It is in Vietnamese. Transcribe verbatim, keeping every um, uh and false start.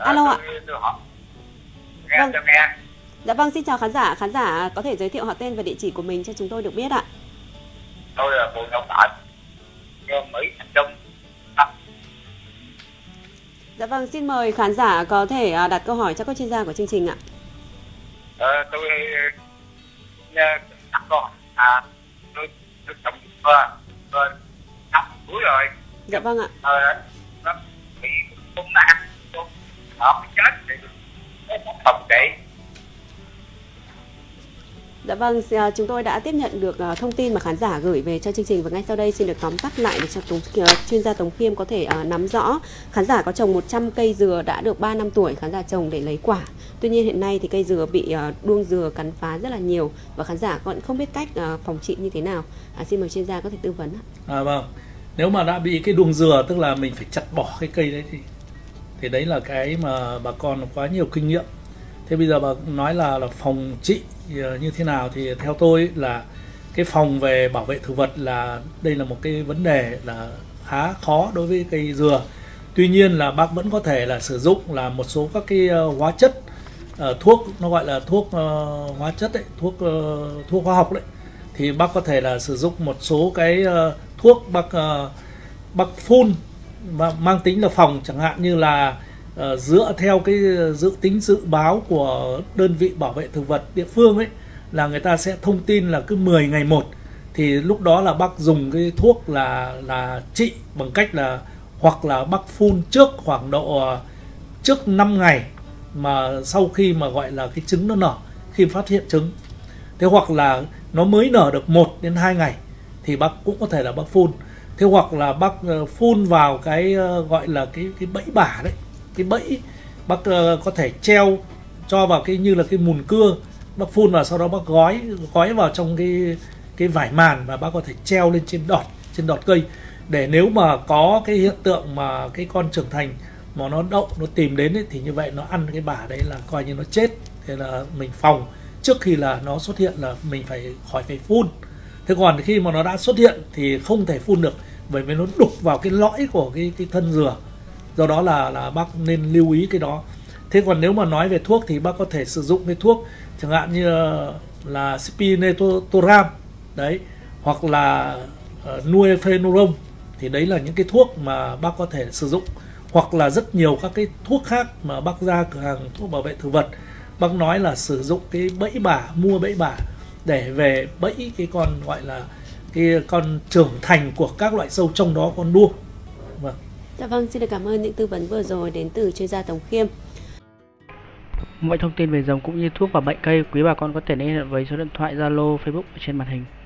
Alo ạ. Nghe, Vâng. cho nghe. Dạ vâng, xin chào khán giả. Khán giả có thể giới thiệu họ tên và địa chỉ của mình cho chúng tôi được biết ạ. Tôi là Bùi Ngọc Đại, Nhân Mỹ, Thành Trung. À. Dạ vâng, xin mời khán giả có thể à, đặt câu hỏi cho các chuyên gia của chương trình ạ. Ờ, tôi uh, đặt câu hỏi. À, tôi tôi trồng vừa vừa năm cuối rồi. Dạ vâng ạ. Ờ, nó bị ung nạn, nó bị chết thì nó phòng trị. Dạ vâng, à, chúng tôi đã tiếp nhận được à, thông tin mà khán giả gửi về cho chương trình và ngay sau đây xin được tóm tắt lại để cho tống, uh, chuyên gia Tống Khiêm có thể uh, nắm rõ. Khán giả có trồng một trăm cây dừa đã được ba năm tuổi, khán giả trồng để lấy quả. Tuy nhiên hiện nay thì cây dừa bị uh, đuông dừa cắn phá rất là nhiều và khán giả vẫn không biết cách uh, phòng trị như thế nào. À, xin mời chuyên gia có thể tư vấn ạ. À vâng, nếu mà đã bị cái đuông dừa tức là mình phải chặt bỏ cái cây đấy thì thì đấy là cái mà bà con quá nhiều kinh nghiệm. Thế bây giờ bà nói là, là phòng trị như thế nào thì theo tôi là cái phòng về bảo vệ thực vật là đây là một cái vấn đề là khá khó đối với cây dừa. Tuy nhiên là bác vẫn có thể là sử dụng là một số các cái uh, hóa chất, uh, thuốc, nó gọi là thuốc uh, hóa chất đấy, thuốc uh, thuốc hóa học đấy. Thì bác có thể là sử dụng một số cái uh, thuốc bác uh, bác phun và mang tính là phòng, chẳng hạn như là Uh, dựa theo cái dự tính dự báo của đơn vị bảo vệ thực vật địa phương ấy, là người ta sẽ thông tin là cứ mười ngày một thì lúc đó là bác dùng cái thuốc là là trị bằng cách là hoặc là bác phun trước khoảng độ uh, trước năm ngày mà sau khi mà gọi là cái trứng nó nở, khi phát hiện trứng. Thế hoặc là nó mới nở được một đến hai ngày thì bác cũng có thể là bác phun. Thế hoặc là bác uh, phun vào cái uh, gọi là cái cái bẫy bả đấy, cái bẫy bác uh, có thể treo cho vào cái như là cái mùn cưa, bác phun vào sau đó bác gói gói vào trong cái cái vải màn và bác có thể treo lên trên đọt trên đọt cây, để nếu mà có cái hiện tượng mà cái con trưởng thành mà nó đậu nó tìm đến ấy, thì như vậy nó ăn cái bả đấy là coi như nó chết. Thế là mình phòng trước khi là nó xuất hiện là mình phải khỏi phải phun. Thế còn khi mà nó đã xuất hiện thì không thể phun được, bởi vì nó đục vào cái lõi của cái cái thân dừa. Do đó là là bác nên lưu ý cái đó. Thế còn nếu mà nói về thuốc thì bác có thể sử dụng cái thuốc chẳng hạn như là spinosad đấy, hoặc là uh, nuefenuron, thì đấy là những cái thuốc mà bác có thể sử dụng, hoặc là rất nhiều các cái thuốc khác mà bác ra cửa hàng thuốc bảo vệ thực vật bác nói là sử dụng cái bẫy bả, mua bẫy bả để về bẫy cái con gọi là cái con trưởng thành của các loại sâu, trong đó con đuông. Vâng. Dạ vâng, xin được cảm ơn những tư vấn vừa rồi đến từ chuyên gia Tống Khiêm. Mọi thông tin về giống cũng như thuốc và bệnh cây, quý bà con có thể liên hệ với số điện thoại Zalo, Facebook ở trên màn hình.